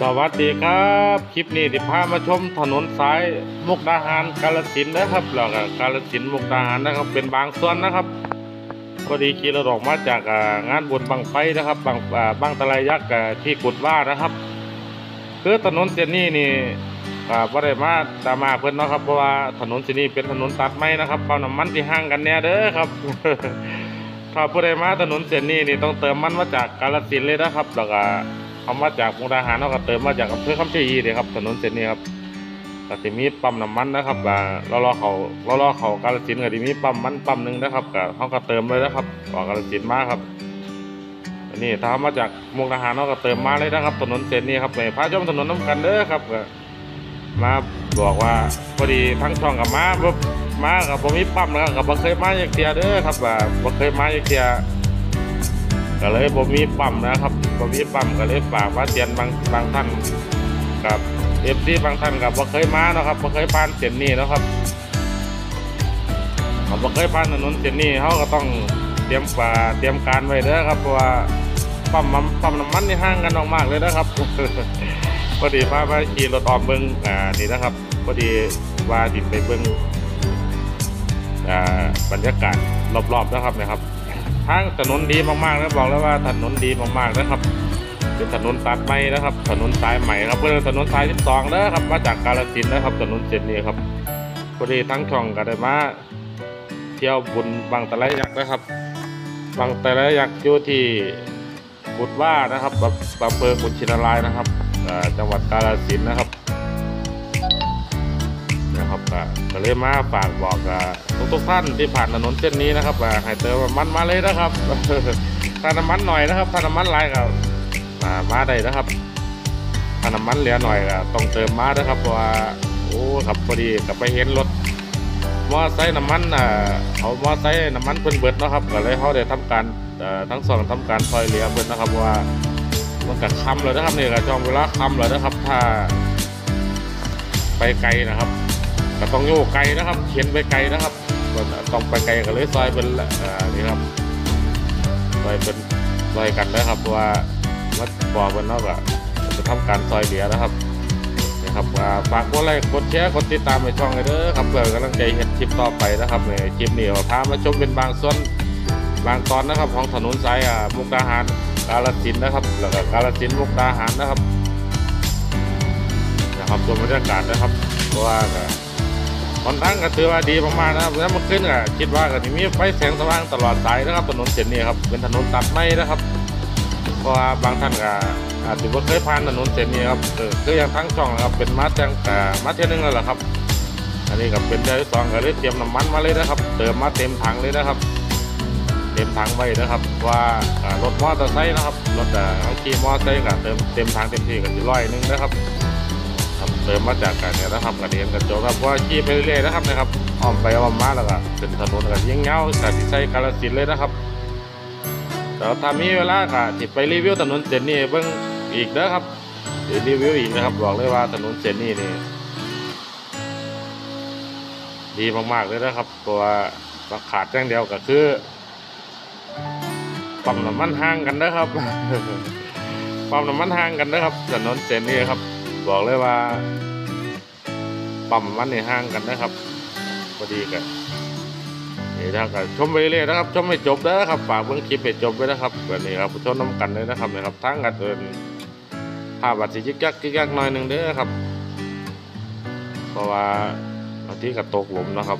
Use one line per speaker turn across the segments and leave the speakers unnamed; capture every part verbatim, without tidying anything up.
สวัสดีครับคลิปนี้ที่พามาชมถนนสายมุกดาหารกาฬสินธุ์นะครับแล้วก็กาฬสินธุ์มุกดาหารนะครับเป็นบางส่วนนะครับพอดีขี่รถออกมาจากงานบุญบังไฟนะครับบางบางตะไลยักษ์ที่กุดว่านะครับคือถนนเส้นนี้นี่บ่ได้มาตามมาเพิ่นเนาะครับเพราะว่าถนนเส้นนี้เป็นถนนตัดไม้นะครับปั๊มน้ำมันที่ห่างกันแน่เด้อครับ ถ้าผู้ใดมาถนนเส้นนี้นี่ต้องเติมมันมาจากกาฬสินธุ์เลยนะครับแล้วก็เอามาจากมุกดาหารเราก็เติมมาจากอำเภอคำชะอีเลยครับถนนเส้นนี้ครับก็จะมีปั๊มน้ำมันนะครับเรารอเขาเรารอเขากาฬสินธุ์ก็จะมีปั๊มมันปั๊มหนึ่งนะครับก็เขาก็เติมเลยนะครับออกกาฬสินธุ์มาครับอันนี้ถ้ามาจากมุกดาหารเราก็เติมมาเลยนะครับถนนเส้นนี้ครับไปพาชมถนนน้ำกันเด้อครับก็มาบอกว่าพอดีทั้งช่องกับมาปุ๊บมากับผมมีปั๊มนะครับกับบ่เคยมาอย่างเดียวเด้อครับว่าบ่เคยมาอย่างเดียวก็เลยผมมีปั๊มนะครับผมมีปั๊มก็เลยฝากว่าเตียนบางบางท่านกับเอฟซีบางท่านกับบ่เคยมาเนาะครับบ่เคยผ่านเส้นนี้เนาะครับเขาบ่เคยผ่านถนนเส้นนี้เขาก็ต้องเตรียมป่าเตรียมการไว้เด้อครับเพราะว่าปั๊มปั๊มน้ำมันนี่ห่างกันมากๆเลยนะครับ พอดีพาไปขี่รถออมเบิ้งอ่านี่นะครับพอดีว่าดิไปเบิ้งอ่าบรรยากาศรอบๆนะครับนะครับทางถนนดีมากๆนะบอกแล้วว่าถนนดีมากๆนะครับเป็นถนนตัดไม้นะครับถนนสายใหม่ครับเพื่อถนนสายที่สองนะครับมาจากกาฬสินธุ์นะครับถนนเส้นนี้ครับพอดีทั้งช่องก็ได้มาเที่ยวบุญบางตะไลยักษ์นะครับบางตะไลยักษ์อยู่ที่กุดว่านะครับอำเภอกุชินารายนะครับจังหวัดกาฬสินธุ์นะครับนะครับก็เลยมาฝากบอกทุกทุกท่านที่ผ่านถนนเส้นนี้นะครับให้เติมน้ำมันมาเลยนะครับถ้าน้ำมันหน่อยนะครับถ้าน้ำมันหลายก็มาได้นะครับถ้าน้ำมันเหลือหน่อยก็ต้องเติมมานะครับเพราะว่าโอ้ครับพอดีกับไปเห็นรถมอไซค์น้ำมันอ่าเขามอไซค์น้ำมันเพิ่นเบิดนะครับก็เลยเขาได้ทำการทั้งสองทำการซอยเหลือเบิดนะครับว่ามันกัดคำเลยนะครับนี่ก็จองเวลาคำเลยนะครับถ้าไปไกลนะครับก็ต้องโยกไกลนะครับเขียนไปไกลนะครับต้องไปไกลก็เลยซอยเป็นนี่ครับซอยเป็นซอยกันนะครับเพราะว่าวัดบ่อเป็นนอกอะจะทำการซอยเหลือนะครับนี่ครับฝากกดไลค์กดแชร์กดติดตามในช่องเลยเด้อครับเพื่อกำลังใจเห็นคลิปต่อไปนะครับในคลิปนี้พามาชมเป็นบางส่วนบางตอนนะครับของถนนสายมุกดาหารกาฬสินธุ์นะครับแล้วก็กาฬสินธุ์มุกดาหารนะครับนะครับชมบรรยากาศนะครับเพราะว่าตอนทั้งก็ถือว่าดีมากๆนะครับแล้วเมื่อคืนก็คิดว่าก็มีไฟแสงสว่างตลอดสายนะครับถนนเส้นนี้ครับเป็นถนนตัดไม้นะครับเพราะว่าบางท่านก็อาจจะไม่เคยผ่านถนนเส้นนี้ครับคืออย่างทั้งช่องนะครับเป็นมาแจ้งแต่มาเที่ยวนึงแล้วแหละครับอันนี้ก็เป็นเที่ยวที่สองก็เลยเตรียมน้ำมันมาเลยนะครับเติมมาเต็มถังเลยนะครับเต็มถังไว้นะครับว่ารถมอเตอร์ไซค์นะครับรถเขาขี่มอเตอร์ไซค์ก็เติมเต็มถังเต็มที่ก็จะร้อยนึงนะครับเติมมาจากกันเนี่ยนะครับกระเดียนกระโจนครับว่าขี่ไปเรื่อยๆนะครับนะครับอ้อมไปอ้อมมาแล้วก็เป็นถนนกันยิ่งเงาแต่ที่ใช้กาฬสินธุ์เลยนะครับแต่ถ้ามีเวลาก็จิไปรีวิวถนนเส้นนี้เบิ่งอีกนะครับเดี๋ยวรีวิวอีกนะครับบอกเลยว่าถนนเส้นนี้นี่ดีมากๆเลยนะครับตัวขาดอย่างเดียวก็คือปั๊มน้ำมันห่างกันนะครับ ปั๊มน้ำมันห่างกันนะครับถนนเส้นนี้ครับบอกเลยว่าปั๊มมันนี่ห่างกันนะครับพอดีกันนี่นะครับชมไปเรื่อยนะครับชมไม่จบนะครับฝากเบิ่งคลิปให้จบไว้นะครับแบบนี้ครับชมน้ำกันเลยนะครับนะครับทั้งกันเดินภาพบัดสิยึกยักยึกยักหน่อยหนึ่งเด้อครับเพราะว่าบางทีก็ตกหลุมนะครับ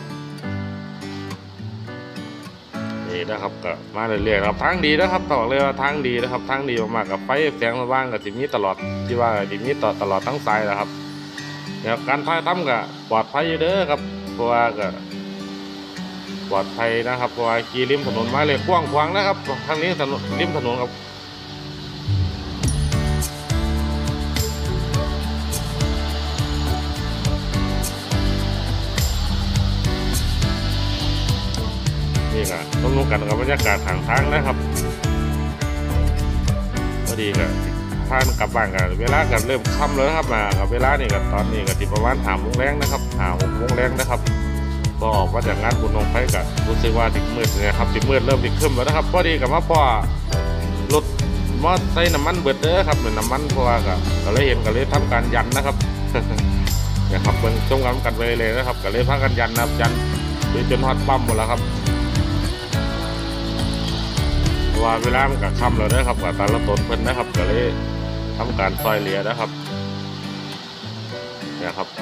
นี่นะครับก็มาเรื่อยๆครับทางดีนะครับบอกเลยว่าทางดีนะครับทางดีมากๆกับไฟแสงสว่างกับสิ่งนี้ตลอดที่ว่าสิ่งนี้ต่อตลอดทั้งสายนะครับเดี๋ยวการถ่ายทำก็ปลอดภัยเด้อครับเพราะว่าก็ปลอดภัยนะครับเพราะว่าขี่ริมถนนมาเลยกว้างขวางนะครับทางนี้ถนนริมถนนครับนี่ก็ต้องรู้กันกับบรรยากาศทางทางนะครับพอดีก็ท่านกลับบ้านกันเวลากันเริ่มค่ำแล้วนะครับมากับเวลานี่ก็ตอนนี้ก็ติดประมาณหาโมงแรงนะครับหาหกโมงแรงนะครับก็ออกมาจากงานบุญลงไฟก็รู้สึกว่าติดมืดเลยครับติดมืดเริ่มติดขึ้นแล้วนะครับพอดีกับว่าพ่อรถบมอใส่น้ำมันเบิดเด้อครับเหมือนน้ำมันเพราะว่าก็ก็เลยเห็นก็เลยทำการยันนะครับ เนี่ยครับเบิ่งชมกันกันไปเลยนะครับก็เลยพากันยันนะครับยันไปจนฮอดปั๊มหมดแล้วครับเพราะว่าเวลามันก็ค่ำแล้วนะครับกับตาละตนเพิ่นนะครับก็เลยทำการซอยเหลียนะครับเนี่ยครับ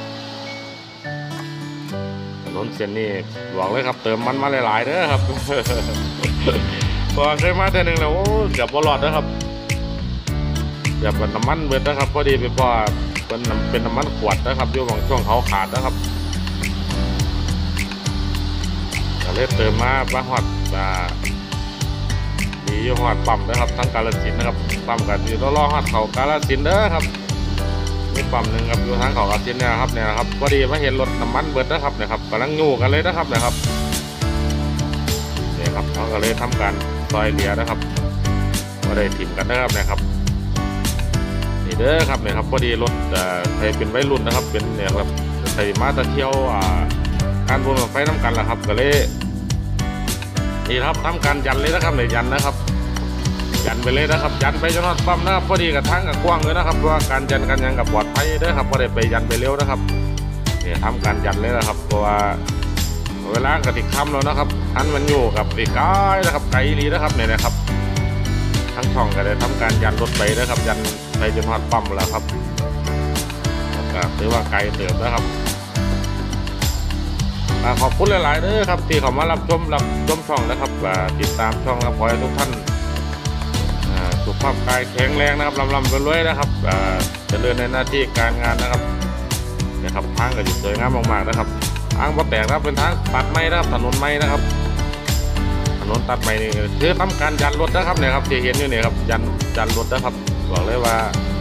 ถนนเส้นนี้บอกเลยครับเติมมันมาหลายๆเด้อครับ พอเคยมาแต่หนึ่งแล้วโอ้เกือบบ่รอดนะครับเกือบเป็นน้ำมันเบิดนะครับพอดีไปพอเป็นเป็นน้ำมันขวดนะครับอยู่บางช่วงเขาขาดนะครับก็เลยเติมมาบ้าฮอดดีอยู่ฮอดปั๊มนะครับทั้งกาฬสินธุ์นะครับปั๊มกันอยู่รอฮอดเขากาฬสินธุ์เด้อครับมีปั๊มหนึ่งครับอยู่ทางเขากาฬสินธุ์เนี่ยครับเนี่ยครับพอดีมาเห็นรถน้ำมันเบิดนะครับเนี่ยครับกำลังงูกันเลยนะครับเนี่ยครับเนี่ยครับเขาก็เลยทำการซอยเหลียนะครับก็ได้ถิ่มกันนะครับนะครับนี่เด้อครับเนี่ยครับพอดีรถใครเป็นวัยรุ่นนะครับเป็นเนี่ยครับใครมาตะเที่ยวการบุญไฟน้ำกันแหละครับก็เลยนี่ครับทำการยันเลยนะครับเนี่ยยันนะครับยันไปเลยนะครับยันไปจนฮอดปั๊มนะครับพอดีกับทั้งกับกว้างเลยนะครับเพราะว่าการยันกันยังกับปลอดภัยเด้อครับพอได้ไปยันไปเร็วนะครับเนี่ยทำการยันเลยนะครับเพราะว่าเวลากระติกคำแล้วนะครับอันมันอยู่กับตีกายนะครับไกลลีนะครับเนี่ยนะครับทั้งช่องก็ได้ทำการยันรถไปนะครับยันไปจนฮอดปั๊มแล้วครับถือว่าไกลเติมนะครับขอบคุณหลายๆเด้อครับที่เขามารับชมรับชมช่องนะครับติดตามช่องและขอให้ทุกท่านสุขภาพกายแข็งแรงนะครับลำลำรวยๆนะครับเจริญในหน้าที่การงานนะครับนะครับทางก็จะสวยงามมากๆนะครับทางบ่แตกนะครับเป็นทางตัดไม้นะครับถนนไม้นะครับถนนตัดไม้นี่คือทำการยันรถนะครับเนี่ยครับที่เห็นอยู่เนี่ยครับยันยันรถนะครับบอกเลยว่า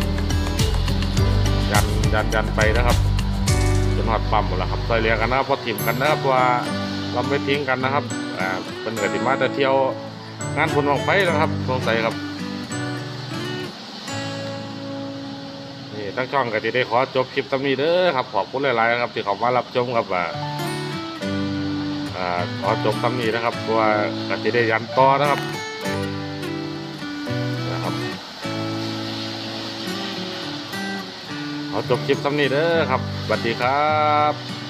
ยันยันยันไปนะครับจนหอดปั๊มหมดแล้วครับซอยเรียกันนะครับพอถิ่มกันนะครับว่าเราไม่ทิ้งกันนะครับอ่าเป็นกติมาจะเที่ยวงานบุญบั้งไฟนะครับสงสัยครับนี่ทั้งช่องก็จะได้ขอจบคลิปตรงนี้เด้อครับขอบคุณหลายๆครับที่เขามารับชมครับอ่าอ่าขอจบตรงนี้นะครับเพราะว่าก็จะได้ยันต่อนะครับนะครับขอจบคลิปตรงนี้เด้อครับสวัสดีครับ